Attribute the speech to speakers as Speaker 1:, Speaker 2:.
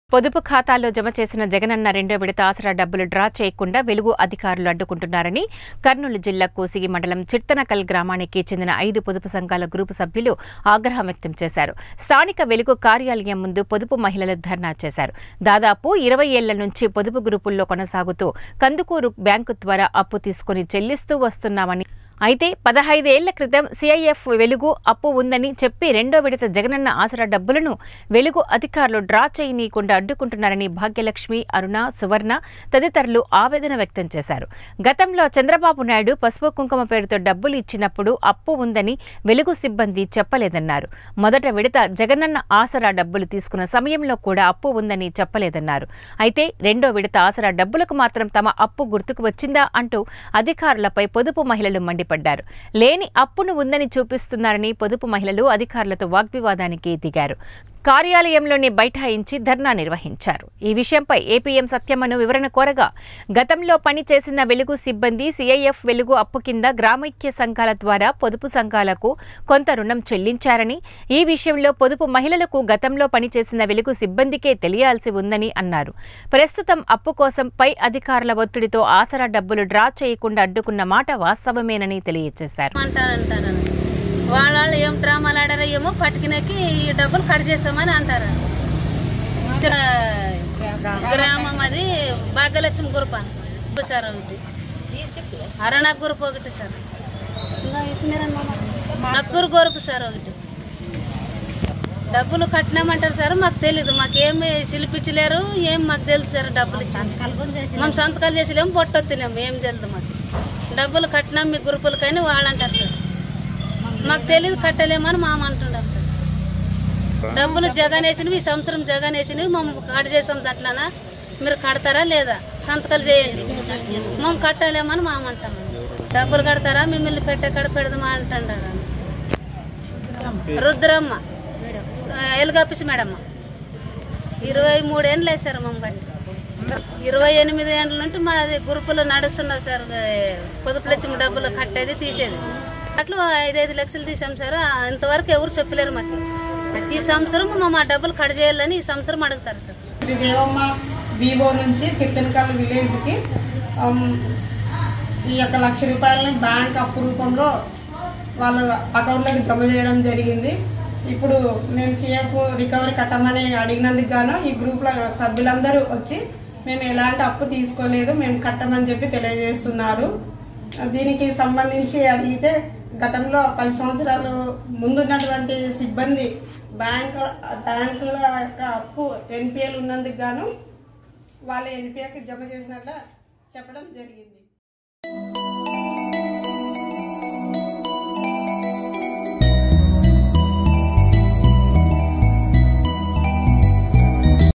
Speaker 1: పొదుపు ఖాతాల్లో జమ చేసిన జగనన్న రెండో విడత ఆసరా డబ్బులు డ్రా చేయకుండా వెలుగు అధికారులు అడ్డుకుంటున్నారని కర్నూలు జిల్లా కోసిగి మండలం చిట్టనకల్ గ్రామానికి చెందిన 5 పొదుపు సంఘాల గ్రూపు సభ్యులు ఆగ్రహం వ్యక్తం చేశారు. స్థానిక వెలుగు కార్యాలయం ముందు పొదుపు మహిళలు ధర్నా చేశారు. దాదాపు 20 ఏళ్ల నుంచి పొదుపు గ్రూపుల్లో కొనసాగుతూ కందుకూరు బ్యాంకు ద్వారా అప్పు తీసుకుని చెల్లిస్తూ వస్తున్నామని, అయితే 15 ఏళ్ల క్రితం సిఐఎఫ్ వెలుగు అప్పు ఉందని చెప్పి రెండో విడత జగనన్న ఆసరా డబ్బులను వెలుగు అధికారులు డ్రా చేయనీయకుండా అడ్డుకుంటున్నారని భాగ్యలక్ష్మి, అరుణ, సువర్ణ తదితరులు ఆవేదన వ్యక్తం చేశారు. గతంలో చంద్రబాబు నాయుడు పసుపు కుంకుమ పేరుతో డబ్బులు ఇచ్చినప్పుడు అప్పు ఉందని వెలుగు సిబ్బంది చెప్పలేదన్నారు. మొదట విడత జగనన్న ఆసరా డబ్బులు తీసుకున్న సమయంలో కూడా అప్పు ఉందని చెప్పలేదన్నారు. అయితే రెండో విడత ఆసరా డబ్బులకు మాత్రం తమ అప్పు గుర్తుకు వచ్చిందా అంటూ అధికారులపై పొదుపు మహిళలు మండిపడ్డారు. లేని అప్పును ఉందని చూపిస్తున్నారని పొదుపు మహిళలు అధికారులతో వాగ్వివాదానికి దిగారు. కార్యాలయంలోనే బైఠాయించి ధర్నా నిర్వహించారు. ఈ విషయంపై ఏపీఎం సత్యమ్మను వివరణ కోరగా, గతంలో పనిచేసిన వెలుగు సిబ్బంది సిఐఎఫ్ వెలుగు అప్పు కింద గ్రామైక్య సంఘాల ద్వారా పొదుపు సంఘాలకు కొంత రుణం చెల్లించారని, ఈ విషయంలో పొదుపు మహిళలకు గతంలో పనిచేసిన వెలుగు సిబ్బందికే తెలియాల్సి ఉందని అన్నారు. ప్రస్తుతం అప్పు కోసం పై అధికారుల ఒత్తిడితో ఆసరా డబ్బులు డ్రా చేయకుండా అడ్డుకున్న మాట వాస్తవమేనని తెలియజేశారు.
Speaker 2: వాళ్ళు ఏం డ్రామాలు ఆడారో ఏమో పట్టుకునేకి ఈ డబ్బులు కట్ చేసామని అంటారు. గ్రామం అది భాగ్యలక్ష్మి గ్రూప్ అని సార్, ఒకటి అరుణ గ్రూప్ ఒకటి సార్, నక్కూరు గ్రూప్ సార్ ఒకటి. డబ్బులు కట్టినామంటారు సార్, మాకు తెలీదు, మాకేమి శిల్పించలేరు, ఏం మాకు తెలుసు సార్. డబ్బులు ఇచ్చి మేము సంతకాలు చేసేలేము, పొట్టొత్తిలేము, ఏం తెలియదు మాకు. డబ్బులు కట్టినాం మీ గ్రూపులు కానీ వాళ్ళు అంటారు సార్, మాకు తెలియదు, కట్టలేమని మామ అంటున్నాం సార్. డబ్బులు జగన్ వేసినవి, ఈ సంవత్సరం జగన్ వేసినవి మేము కట్ చేసాం. దాంట్లోనా మీరు కడతారా లేదా, సంతకాలు చేయండి, మేము కట్టలేమని మామ అంటాం. డబ్బులు కడతారా, మిమ్మల్ని పెట్టెక్కడ పెడదామా అంటున్నారు. రుద్రమ్మ ఎలుగప్పిసి మేడమ్మ 23 ఏళ్ళు వేసారు మమ్మ కట్టి. 28 ఏళ్ళ నుండి మాది గ్రూపులో నడుస్తున్నారు సార్. పొదుపు లక్ష్మి డబ్బులు కట్టేది తీసేది అట్లా 5 లక్షలు తీసాం సార్. ఇంతవరకు ఎవరు చెప్పలేరు మాకు. ఈ సంవత్సరం మా డబ్బులు కట్ చేయాలని ఈ సంవత్సరం అడుగుతారు సార్.
Speaker 3: దేవమ్మ వివో నుంచి చిట్టనకల్ విలేజ్కి ఈ 1 లక్ష రూపాయలని బ్యాంక్ అప్పు రూపంలో వాళ్ళ అకౌంట్లోకి జమ చేయడం జరిగింది. ఇప్పుడు నేను సిఎఫ్ రికవరీ కట్టమని అడిగినందుకు గాను ఈ గ్రూప్లో సభ్యులందరూ వచ్చి మేము ఎలాంటి అప్పు తీసుకోలేదు, మేము కట్టమని చెప్పి తెలియజేస్తున్నారు. దీనికి సంబంధించి అడిగితే గతంలో 10 సంవత్సరాలు ముందున్నటువంటి సిబ్బంది బ్యాంకుల యొక్క అప్పు ఎన్పిఎల్ ఉన్నందుకు గాను వాళ్ళ ఎన్పిఏకి జమ చేసినట్లు చెప్పడం జరిగింది.